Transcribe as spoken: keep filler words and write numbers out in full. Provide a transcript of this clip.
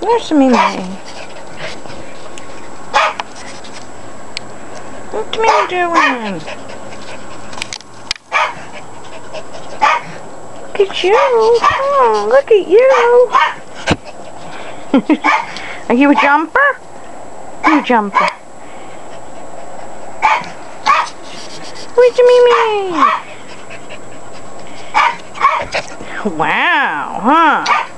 There's Mimi. What's Mimi doing? Look at you. Oh, look at you. Are you a jumper? You a jumper. Where's Mimi? Wow, huh?